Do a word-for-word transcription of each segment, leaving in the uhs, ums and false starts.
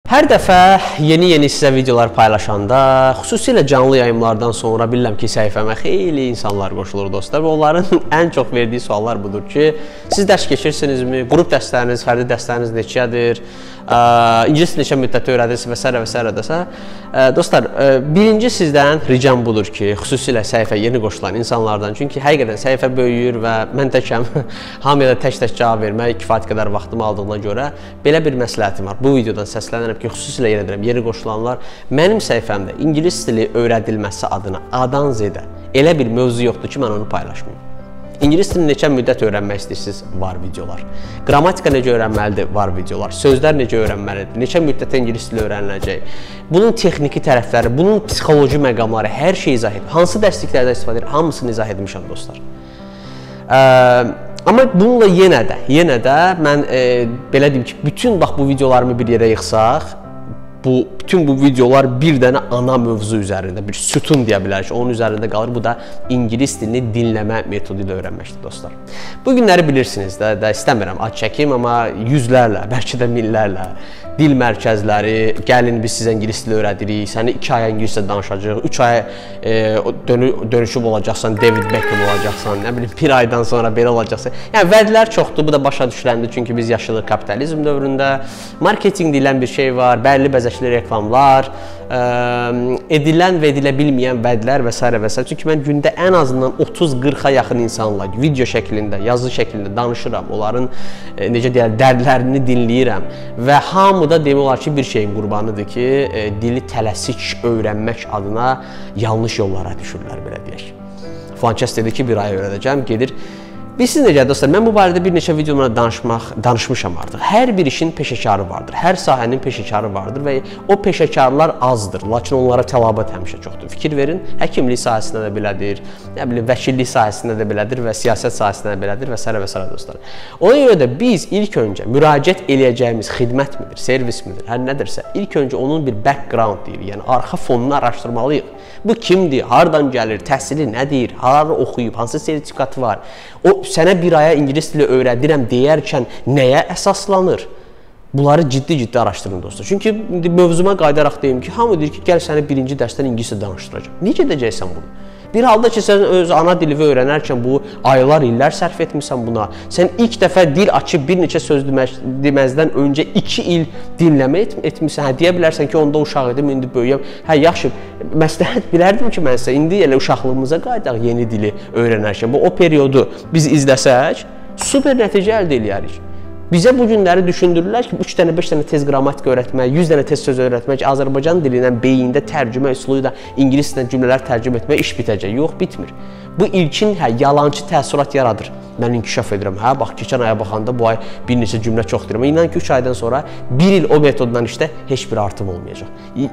Hər dəfə yeni-yeni sizə videolar paylaşanda, xüsusilə canlı yayımlardan sonra bilirəm ki, səhifəmə xeyli insanlar qoşulur dostlar və onların ən çox verdiyi suallar budur ki, siz dərs keçirsinizmi, qrup dərsləriniz, fərdi dərsləriniz neçədir, İngilis neçə müddət öyrədirsiniz və s. və s. desə. Dostlar, birinci sizdən ricam budur ki, xüsusilə səhifə yeni qoşulan insanlardan, çünki həqiqətən səhifə böyüyür və mən təkəm hamıya da tək-tək cavab vermək kifayət qədər vaxtımı aldığına görə belə bir məsləhətim var. Bu videodan səslənirəm ki, xüsusilə yenə deyirəm, yeni qoşulanlar mənim səhifəmdə İngilis dili öyrədilməsi adına A-dan Z-ə elə bir mövzu yoxdur ki, mən onu paylaşmayayım. İngilis dilini neçə müddət öyrənmək istəyirsiniz? Var videolar. Qrammatika necə öyrənməlidir? Var videolar. Sözlər necə öyrənməlidir? Neçə müddətdə İngilis dili öyrəniləcək? Bunun texniki tərəfləri, bunun psixoloji məqamları, hər şey izah edib. Hansı dərsliklərdən istifadə edir? Hamısını izah etmişəm dostlar. Ə, amma bununla yenə də, yenə də mən e, belə deyim ki, bütün bax bu videolarımı bir yerə yığsaq, bu bütün bu videolar bir dənə ana mövzu üzərində, bir sütun deyə bilərik ki, onun üzərində qalır. Bu da İngilis dilini dinləmə metodu ilə öyrənməkdir dostlar. Bu günləri bilirsiniz də, də istəmirəm ad çəkim, amma yüzlərlə, bəlkə də minlərlə dil mərkəzləri, gəlin biz sizə İngilis dili öyrədirik, səni iki aya İngiliscə danışacaq, üç aya e, dönü, dönüşüb olacaqsan, David Beckham olacaqsan, nə bilim bir aydan sonra belə olacaqsan. Yəni vədlər çoxdur, bu da başa düşüləndir, çünki biz yaşayırıq kapitalizm dövründə. Marketinq deyilən bir şey var, bəlli bəzəkli reklamlar, ə, edilən və edilə bilməyən vədlər və s. və s. Çünki mən gündə ən azından otuz qırxa yaxın insanla video şəklində, yazı şəklində danışıram, onların e, necə deyək, dərdlərini dinləyirəm və hamı da demək olar ki, bir şeyin qurbanıdır ki, e, dili tələsik öyrənmək adına yanlış yollara düşürlər, belə deyək. Filankəs dedi ki, bir ay öyrədəcəm, gedir. Bilirsiniz necə dostlar, mən bu barədə bir neçə videolarla danışmaq, danışmışam artıq. Hər bir işin peşəkarı vardır, hər sahənin peşəkarı vardır və o peşəkarlar azdır, lakin onlara tələbat həmişə çoxdur. Fikir verin, həkimlik sahəsində də belədir, nə bilim, vəkillik sahəsində də belədir və siyasət sahəsində də belədir və s. və s. dostlar. Ona görə də biz ilk öncə müraciət eləyəcəyimiz xidmət midir, servis midir, hər nədirsə, ilk öncə onun bir background deyir, yəni arxa fonunu araşdırmalıyıq. Bu kimdir, hardan gəlir, təhsili nədir, harada oxuyub, hansı sertifikatı var, o sənə bir aya İngilis dili öyrədirəm deyərkən nəyə əsaslanır? Bunları ciddi-ciddi araşdırın dostlar. Çünki mövzuma qayıdaraq deyim ki, hamı deyir ki, gəl səni birinci dərsdən İngiliscə danışdıracaq. Necə edəcəksən bunu? Bir halda ki, sən öz ana dili öyrənərkən bu aylar, illər sərf etmirsən buna. Sən ilk dəfə dil açıb bir neçə söz deməzdən öncə iki il dinləmə et etmirsən. Hə, deyə bilərsən ki, onda uşaq idim, indi böyüyəm. Hə, yaxşı, məsləhət bilərdim ki, mən sizə indi elə uşaqlığımıza qayıdaq yeni dili öyrənərkən. Bu, o periodu biz izləsək, super nəticə əldə edərik. Bizə bu günləri düşündürürlər ki, üç dənə, beş dənə tez qrammatika öyrətmək, yüz dənə tez söz öyrətmək, Azərbaycan dilindən beyində tərcümə üsulu ilə İngilis dilində cümlələr tərcümə etmək iş bitəcək. Yox, bitmir. Bu ilkin hə, yalancı təəssürat yaradır. Mən inkişaf edirəm. Hə, bax, keçən aya baxanda bu ay bir neçə cümlə çox deyirəm. İnan ki, üç aydan sonra bir il o metoddan işdə heç bir artım olmayacaq.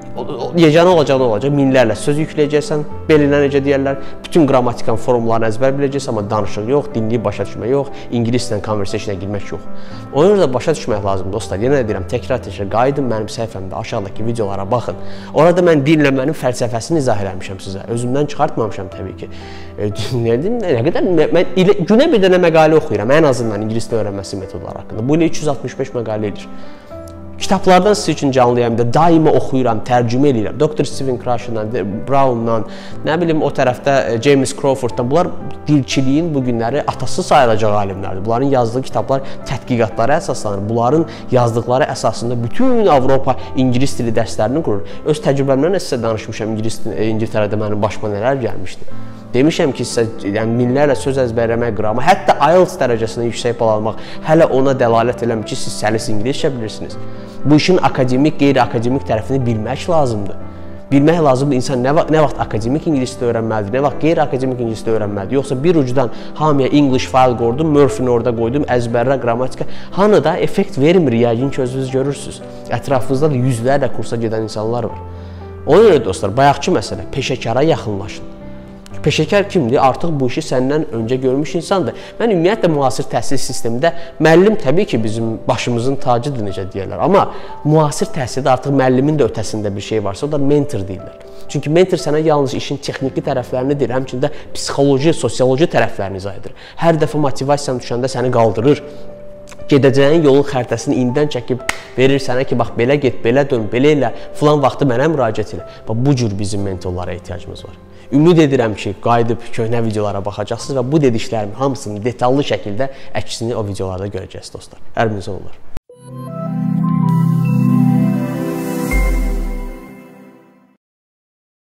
Yeganə olacaq, nə olacaq? Minlərlə söz yükləyəcəksən, belinə necə deyərlər, bütün qrammatikanın formlarını əzbər biləcəksən, amma danışıq yox, dinləyib başa düşmək yox, İngilislə conversation'a girmək yox. Ona görə də başa düşmək lazım dostlar. Yenə deyirəm, təkrar-təkrar qayıdın mənim səhifəmdə, aşağıdakı videolara baxın. Orada mən dinləmənin fəlsəfəsini izah eləmişəm sizə. Özümdən çıxartmamışam təbii ki. E, nə deyim, nə qədər mən ilə, günə bir dənə məqalə oxuyuram, ən azından İngilis dili öyrənməsi metodları haqqında. Bu ilə üç yüz altmış beş məqalə edir. Kitablardan sizin üçün canlı yayımda daima oxuyuram, tərcümə edirəm. doktor Steven Krashen'dan, Brown'dan, nə bilim o tərəfdə James Crawford'dan. Bunlar dilçiliyin bu günləri atası sayılacaq alimlərdir. Bunların yazdığı kitablar tədqiqatlara əsaslanır. Bunların yazdıqları əsasında bütün Avropa İngilis dili dərslərini qurur. Öz təcrübəmdən sizə danışmışam, İngilis İngiltərədə mənim başıma nələr gəlmişdi. Demişəm ki, sizə yəni, minlərlə söz əzbərləmək, qramı, hətta I E L T S dərəcəsində yüksək bal almaq hələ ona dəlalət eləmir ki, siz səlis İngiliscə bilirsiniz. Bu işin akademik, qeyri-akademik tərəfini bilmək lazımdır. Bilmək lazımdır, insan nə, va nə vaxt akademik İngilis dili öyrənməlidir, nə vaxt qeyri-akademik İngilis dili öyrənməlidir. Yoxsa bir ucudan hamıya English file qoydum, Murphy-ni orada qoydum, əzbərlə, qrammatika. Hanı da effekt vermir, yəqin ki, özünüz görürsünüz. Ətrafınızda da yüzlərlə kursa gedən insanlar var. Ona görə dostlar, bayaqçı məsələ, peşəkara yaxınlaşın. Peşəkar kimdir? Artıq bu işi səndən öncə görmüş insandır. Mən ümumiyyətlə müasir təhsil sistemində müəllim təbii ki, bizim başımızın tacıdır, necə deyirlər. Amma müasir təhsildə artıq müəllimin də ötəsində bir şey varsa, o da mentor deyirlər. Çünki mentor sənə yalnız işin texniki tərəflərini deyir, həmçində psixoloji, sosioloji tərəflərini izah edir. Hər dəfə motivasiyan düşəndə səni qaldırır. gedəcəyin yolun xəritəsini indidən çəkib verir sənə ki, bax belə get, belə dön, belə elə, filan vaxtı mənə müraciət elə. Bax bu cür bizim mentorlara ehtiyacımız var. Ümid edirəm ki, qayıdıb köhnə videolara baxacaqsınız və bu dediklərimin hamısının detallı şəkildə əksini o videolarda görəcəksiniz dostlar. Hər birinizə olar.